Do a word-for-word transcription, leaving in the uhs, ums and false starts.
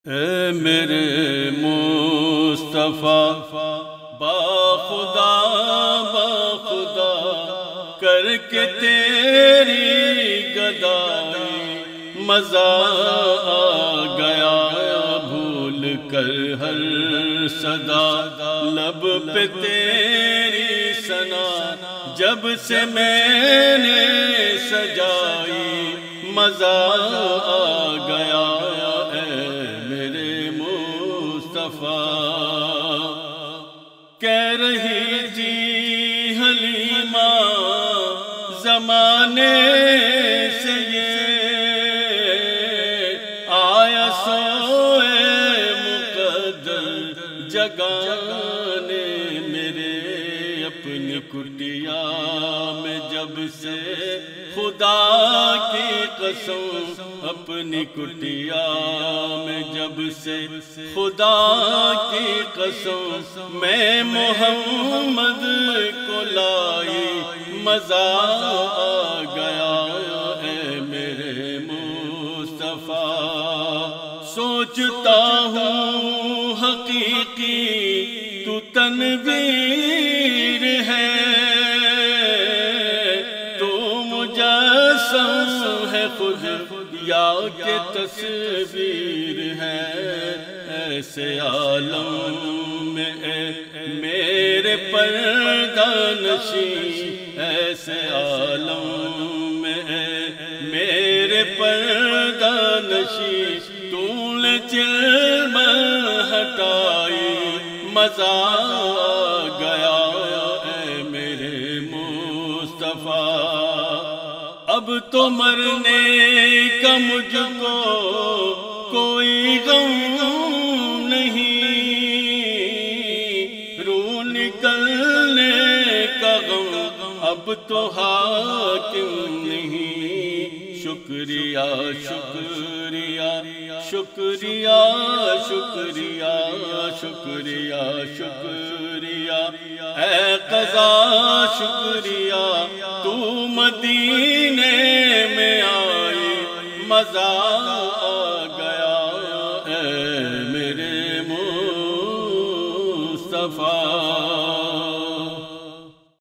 اے میرے مصطفیٰ باخدا باخدا کر کے تیری گدائی مزہ آ گیا، بھول کر ہر صدا لب پہ تیری ثنا جب سے میں نے سجائی مزہ آ گیا۔ کہہ رہی تھی حلیمہ زمانے سے یہ آیا سوئے مقدر جگانے، میرے اپنی کٹیا میں جب سے خدا کی قسم، اپنی کٹیا میں جب سے خدا کی قسم میں محمد کو لائی مزہ آ گیا۔ اے میرے مصطفیٰ سوچتا ہوں حقیقی تو تنویر ہے، ہے خود یا کہ تصویر ہے، ایسے عالم میں اے میرے پردہ نشین، ایسے عالم میں اے میرے پردہ نشین، تو نے چلم ہٹائی مزہ آ گیا۔ اے میرے مصطفیٰ اب تو مرنے کا مجھ کو کوئی غم نہیں، روح نکلنے کا غم اب تو حاکم نہیں۔ شکریہ شکریہ شکریہ شکریہ شکریہ شکریہ اے قضا شکریہ، تو مدینے میں آئی مزہ آ گیا۔